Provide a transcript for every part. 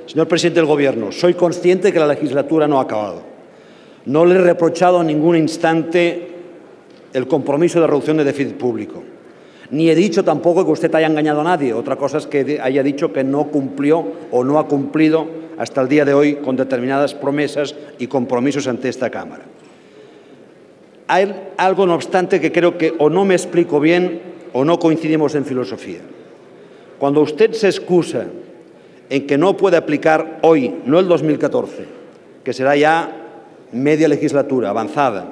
Señor presidente del Gobierno, soy consciente de que la legislatura no ha acabado. No le he reprochado en ningún instante el compromiso de reducción de déficit público. Ni he dicho tampoco que usted haya engañado a nadie. Otra cosa es que haya dicho que no cumplió o no ha cumplido hasta el día de hoy con determinadas promesas y compromisos ante esta Cámara. Hay algo, no obstante, que creo que o no me explico bien o no coincidimos en filosofía. Cuando usted se excusa en que no puede aplicar hoy, no el 2014, que será ya media legislatura avanzada,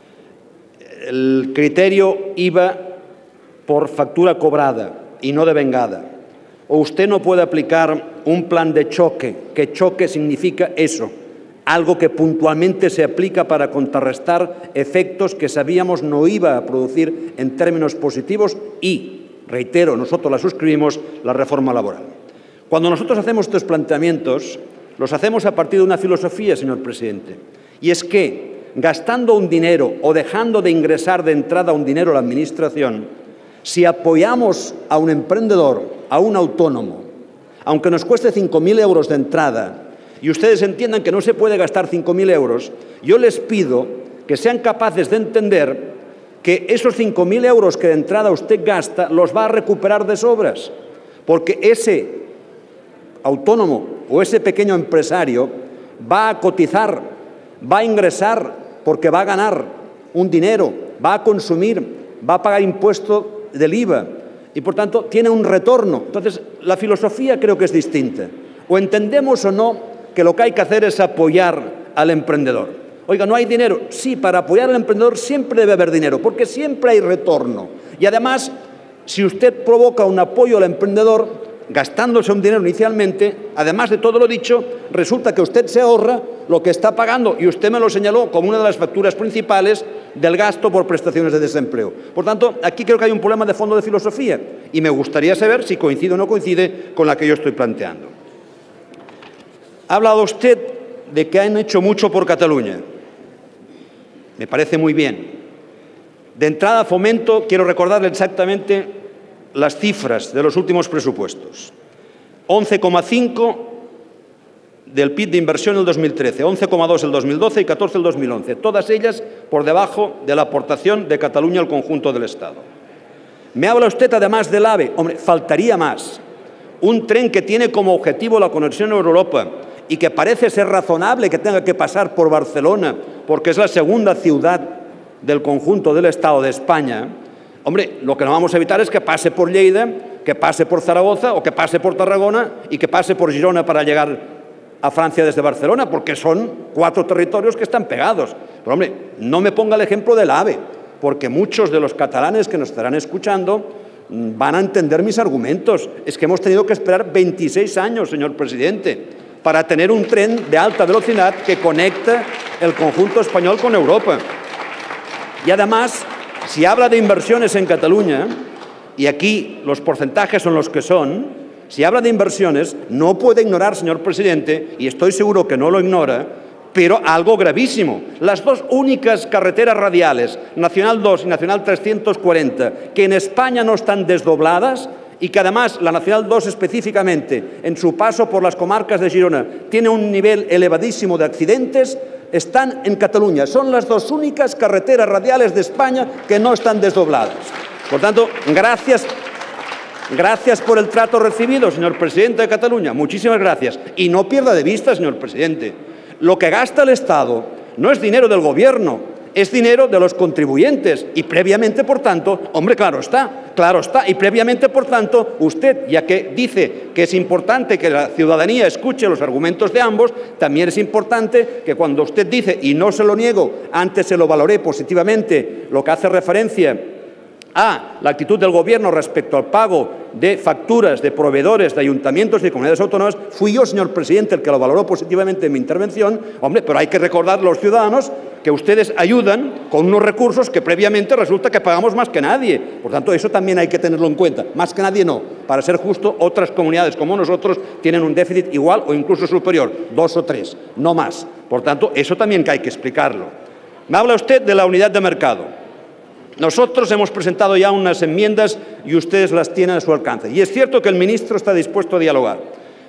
el criterio IVA por factura cobrada y no devengada, o usted no puede aplicar un plan de choque, que choque significa eso, algo que puntualmente se aplica para contrarrestar efectos que sabíamos no iba a producir en términos positivos y, reitero, nosotros la suscribimos, la reforma laboral. Cuando nosotros hacemos estos planteamientos, los hacemos a partir de una filosofía, señor presidente, y es que gastando un dinero o dejando de ingresar de entrada un dinero a la Administración, si apoyamos a un emprendedor, a un autónomo, aunque nos cueste 5.000 euros de entrada, y ustedes entiendan que no se puede gastar 5.000 euros, yo les pido que sean capaces de entender que esos 5.000 euros que de entrada usted gasta los va a recuperar de sobras, porque ese autónomo o ese pequeño empresario va a cotizar, va a ingresar porque va a ganar un dinero, va a consumir, va a pagar impuesto del IVA y, por tanto, tiene un retorno. Entonces, la filosofía creo que es distinta. O entendemos o no que lo que hay que hacer es apoyar al emprendedor. Oiga, ¿no hay dinero? Sí, para apoyar al emprendedor siempre debe haber dinero, porque siempre hay retorno. Y además, si usted provoca un apoyo al emprendedor, gastándose un dinero inicialmente, además de todo lo dicho, resulta que usted se ahorra lo que está pagando, y usted me lo señaló como una de las facturas principales del gasto por prestaciones de desempleo. Por tanto, aquí creo que hay un problema de fondo de filosofía, y me gustaría saber si coincide o no coincide con la que yo estoy planteando. Ha hablado usted de que han hecho mucho por Cataluña. Me parece muy bien. De entrada, Fomento, quiero recordarle exactamente las cifras de los últimos presupuestos. 11,5 del PIB de inversión en el 2013, 11,2 el 2012 y 14 el 2011. Todas ellas por debajo de la aportación de Cataluña al conjunto del Estado. Me habla usted además del AVE. Hombre, faltaría más. Un tren que tiene como objetivo la conexión Europa y que parece ser razonable que tenga que pasar por Barcelona, porque es la segunda ciudad del conjunto del Estado de España. Hombre, lo que no vamos a evitar es que pase por Lleida, que pase por Zaragoza o que pase por Tarragona y que pase por Girona para llegar a Francia desde Barcelona, porque son 4 territorios que están pegados. Pero, hombre, no me ponga el ejemplo del AVE, porque muchos de los catalanes que nos estarán escuchando van a entender mis argumentos. Es que hemos tenido que esperar 26 años, señor presidente, para tener un tren de alta velocidad que conecta el conjunto español con Europa. Y además, si habla de inversiones en Cataluña, y aquí los porcentajes son los que son, si habla de inversiones, no puede ignorar, señor presidente, y estoy seguro que no lo ignora, pero algo gravísimo. Las 2 únicas carreteras radiales, Nacional 2 y Nacional 340, que en España no están desdobladas, y que además la Nacional 2 específicamente, en su paso por las comarcas de Girona, tiene un nivel elevadísimo de accidentes, están en Cataluña. Son las 2 únicas carreteras radiales de España que no están desdobladas. Por tanto, gracias por el trato recibido, señor presidente de Cataluña. Muchísimas gracias. Y no pierda de vista, señor presidente, lo que gasta el Estado no es dinero del Gobierno, es dinero de los contribuyentes y previamente, por tanto, hombre, claro está, y previamente, por tanto, usted, ya que dice que es importante que la ciudadanía escuche los argumentos de ambos, también es importante que cuando usted dice, y no se lo niego, antes se lo valoré positivamente, lo que hace referencia a la actitud del Gobierno respecto al pago de facturas de proveedores de ayuntamientos y de comunidades autónomas, fui yo, señor presidente, el que lo valoró positivamente en mi intervención. Hombre, pero hay que recordar a los ciudadanos que ustedes ayudan con unos recursos que previamente resulta que pagamos más que nadie. Por tanto, eso también hay que tenerlo en cuenta. Más que nadie no. Para ser justo, otras comunidades como nosotros tienen un déficit igual o incluso superior, 2 o 3, no más. Por tanto, eso también que hay que explicarlo. Me habla usted de la unidad de mercado. Nosotros hemos presentado ya unas enmiendas y ustedes las tienen a su alcance. Y es cierto que el ministro está dispuesto a dialogar.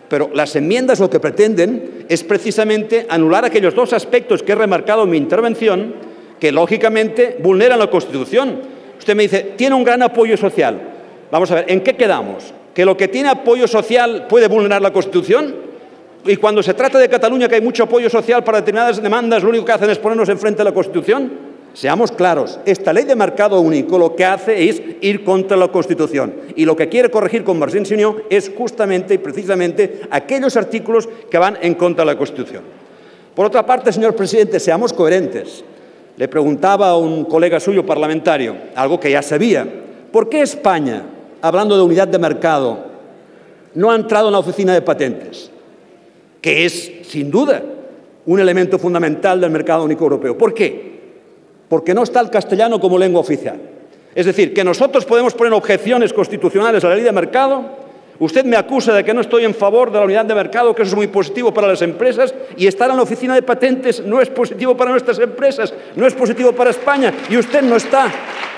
Pero las enmiendas lo que pretenden es precisamente anular aquellos dos aspectos que he remarcado en mi intervención que, lógicamente, vulneran la Constitución. Usted me dice, tiene un gran apoyo social. Vamos a ver, ¿en qué quedamos? ¿Que lo que tiene apoyo social puede vulnerar la Constitución? Y cuando se trata de Cataluña, que hay mucho apoyo social para determinadas demandas, lo único que hacen es ponernos enfrente de la Constitución. Seamos claros, esta ley de mercado único lo que hace es ir contra la Constitución y lo que quiere corregir Convergencia y Unió es justamente y precisamente aquellos artículos que van en contra de la Constitución. Por otra parte, señor presidente, seamos coherentes. Le preguntaba a un colega suyo parlamentario, algo que ya sabía, ¿por qué España, hablando de unidad de mercado, no ha entrado en la oficina de patentes? Que es, sin duda, un elemento fundamental del mercado único europeo. ¿Por qué? Porque no está el castellano como lengua oficial. Es decir, que nosotros podemos poner objeciones constitucionales a la ley de mercado. Usted me acusa de que no estoy en favor de la unidad de mercado, que eso es muy positivo para las empresas, y estar en la oficina de patentes no es positivo para nuestras empresas, no es positivo para España, y usted no está.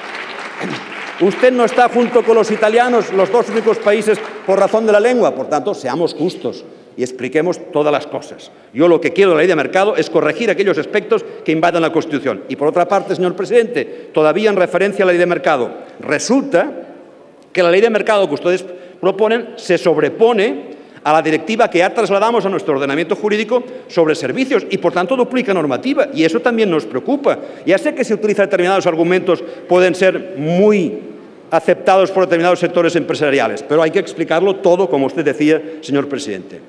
Usted no está junto con los italianos, los dos únicos países por razón de la lengua. Por tanto, seamos justos y expliquemos todas las cosas. Yo lo que quiero de la ley de mercado es corregir aquellos aspectos que invadan la Constitución. Y por otra parte, señor presidente, todavía en referencia a la ley de mercado, resulta que la ley de mercado que ustedes proponen se sobrepone a la directiva que ya trasladamos a nuestro ordenamiento jurídico sobre servicios y, por tanto, duplica normativa. Y eso también nos preocupa. Ya sé que se utilizan determinados argumentos, pueden ser muy aceptados por determinados sectores empresariales, pero hay que explicarlo todo, como usted decía, señor presidente.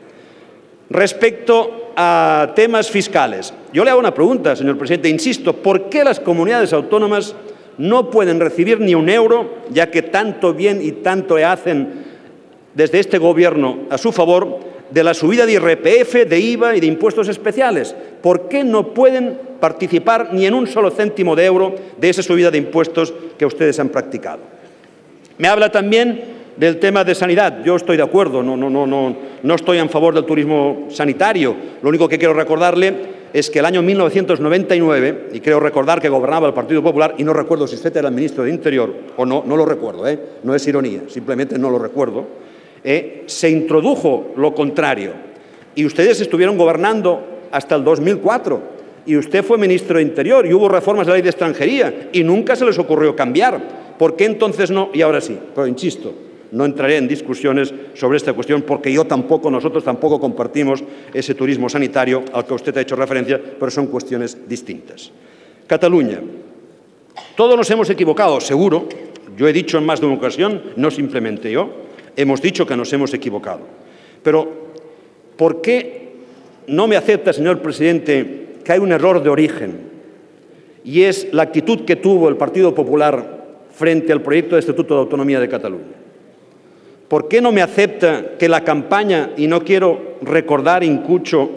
Respecto a temas fiscales, yo le hago una pregunta, señor presidente. Insisto, ¿por qué las comunidades autónomas no pueden recibir ni un euro, ya que tanto bien y tanto hacen desde este Gobierno a su favor, de la subida de IRPF, de IVA y de impuestos especiales? ¿Por qué no pueden participar ni en un solo céntimo de euro de esa subida de impuestos que ustedes han practicado? Me habla también del tema de sanidad. Yo estoy de acuerdo, no estoy en favor del turismo sanitario. Lo único que quiero recordarle es que el año 1999, y creo recordar que gobernaba el Partido Popular, y no recuerdo si usted era el ministro de Interior o no, no lo recuerdo, no es ironía, simplemente no lo recuerdo, se introdujo lo contrario. Y ustedes estuvieron gobernando hasta el 2004, y usted fue ministro de Interior, y hubo reformas de la ley de extranjería, y nunca se les ocurrió cambiar. ¿Por qué entonces no y ahora sí? Pero insisto, no entraré en discusiones sobre esta cuestión porque nosotros tampoco compartimos ese turismo sanitario al que usted ha hecho referencia, pero son cuestiones distintas. Cataluña. Todos nos hemos equivocado, seguro. Yo he dicho en más de una ocasión, no simplemente yo, hemos dicho que nos hemos equivocado. Pero, ¿por qué no me acepta, señor presidente, que hay un error de origen? Y es la actitud que tuvo el Partido Popular frente al proyecto de Estatuto de Autonomía de Cataluña. ¿Por qué no me acepta que la campaña, y no quiero recordar incluso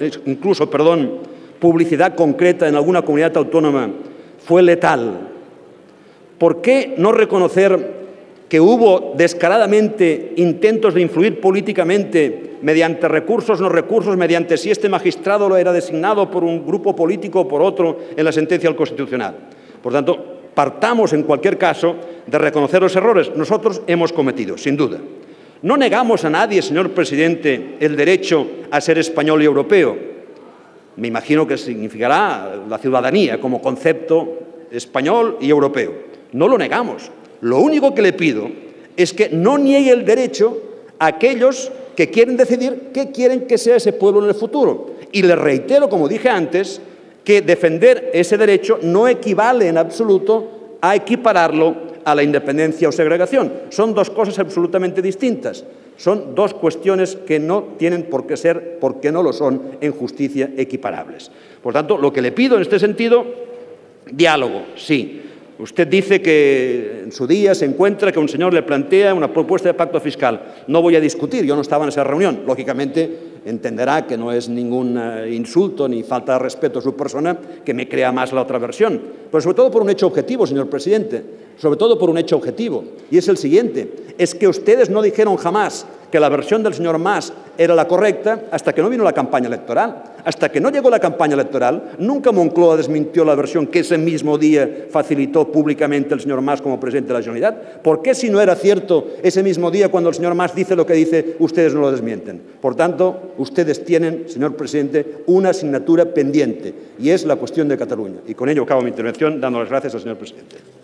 publicidad concreta en alguna comunidad autónoma, fue letal? ¿Por qué no reconocer que hubo descaradamente intentos de influir políticamente mediante recursos, no recursos, mediante si este magistrado lo era designado por un grupo político o por otro en la sentencia del Constitucional? Por tanto, partamos en cualquier caso de reconocer los errores. Nosotros hemos cometido, sin duda. No negamos a nadie, señor presidente, el derecho a ser español y europeo. Me imagino que significará la ciudadanía como concepto español y europeo. No lo negamos. Lo único que le pido es que no niegue el derecho a aquellos que quieren decidir qué quieren que sea ese pueblo en el futuro. Y le reitero, como dije antes, que defender ese derecho no equivale en absoluto a equipararlo a la independencia o segregación. Son dos cosas absolutamente distintas. Son dos cuestiones que no tienen por qué ser, porque no lo son, en justicia equiparables. Por tanto, lo que le pido en este sentido, diálogo, sí. Usted dice que en su día se encuentra que un señor le plantea una propuesta de pacto fiscal. No voy a discutir, yo no estaba en esa reunión. Lógicamente, entenderá que no es ningún insulto ni falta de respeto a su persona que me crea más la otra versión. Pero sobre todo por un hecho objetivo, señor presidente. Sobre todo por un hecho objetivo. Y es el siguiente. Es que ustedes no dijeron jamás que la versión del señor Mas era la correcta hasta que no vino la campaña electoral. Hasta que no llegó la campaña electoral, nunca Moncloa desmintió la versión que ese mismo día facilitó públicamente el señor Mas como presidente de la Generalitat. ¿Por qué, si no era cierto ese mismo día, cuando el señor Mas dice lo que dice, ustedes no lo desmienten? Por tanto, ustedes tienen, señor presidente, una asignatura pendiente, y es la cuestión de Cataluña. Y con ello acabo mi intervención dando las gracias al señor presidente.